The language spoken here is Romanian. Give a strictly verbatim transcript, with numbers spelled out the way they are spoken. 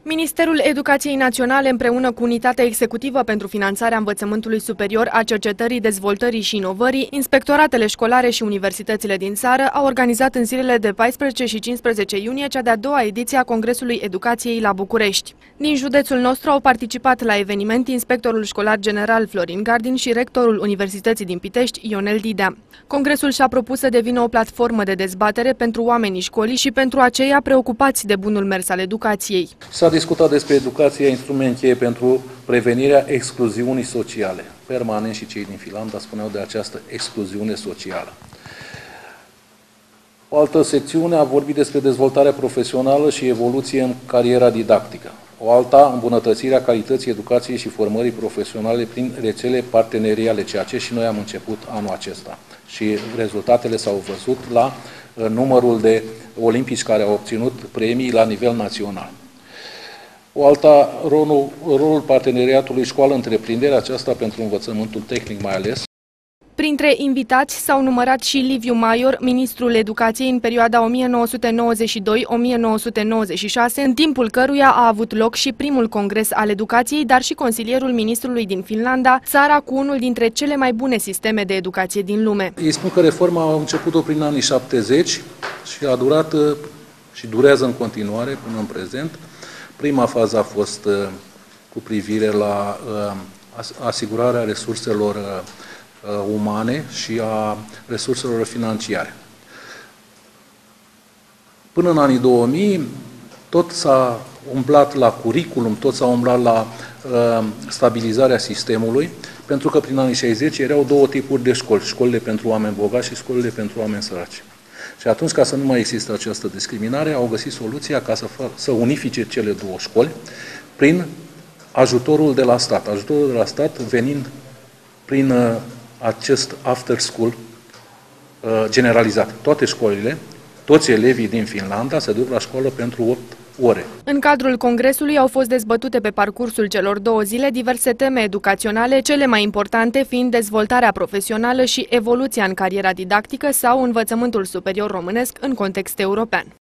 Ministerul Educației Naționale, împreună cu Unitatea Executivă pentru Finanțarea Învățământului Superior, a Cercetării, Dezvoltării și Inovării, inspectoratele școlare și universitățile din țară au organizat în zilele de paisprezece și cincisprezece iunie cea de-a doua ediție a Congresului Educației la București. Din județul nostru au participat la eveniment inspectorul școlar general Florin Gardin și rectorul Universității din Pitești, Ionel Didea. Congresul și-a propus să devină o platformă de dezbatere pentru oamenii școlii și pentru aceia preocupați de bunul mers al educației. S-a discutat despre educația, instrument cheie pentru prevenirea excluziunii sociale. Permanent și cei din Finlanda spuneau de această excluziune socială. O altă secțiune a vorbit despre dezvoltarea profesională și evoluție în cariera didactică. O alta, îmbunătățirea calității educației și formării profesionale prin rețele parteneriale, ceea ce și noi am început anul acesta. Și rezultatele s-au văzut la numărul de olimpici care au obținut premii la nivel național. O alta, rolul, rolul parteneriatului școală-întreprindere, aceasta pentru învățământul tehnic mai ales. Printre invitați s-au numărat și Liviu Maior, ministrul educației în perioada o mie nouă sute nouăzeci și doi - o mie nouă sute nouăzeci și șase, în timpul căruia a avut loc și primul congres al educației, dar și consilierul ministrului din Finlanda, țara cu unul dintre cele mai bune sisteme de educație din lume. Ei spun că reforma a început-o prin anii șaptezeci și a durat și durează în continuare până în prezent. Prima fază a fost uh, cu privire la uh, asigurarea resurselor uh, umane și a resurselor financiare. Până în anii două mii, tot s-a umblat la curriculum, tot s-a umblat la uh, stabilizarea sistemului, pentru că prin anii șaizeci erau două tipuri de școli, școlile pentru oameni bogați și școlile pentru oameni săraci. Și atunci, ca să nu mai există această discriminare, au găsit soluția ca să, fă, să unifice cele două școli prin ajutorul de la stat. Ajutorul de la stat venind prin uh, acest after school uh, generalizat. Toate școlile, toți elevii din Finlanda se duc la școală pentru opt ore. În cadrul congresului au fost dezbătute pe parcursul celor două zile diverse teme educaționale, cele mai importante fiind dezvoltarea profesională și evoluția în cariera didactică sau învățământul superior românesc în context european.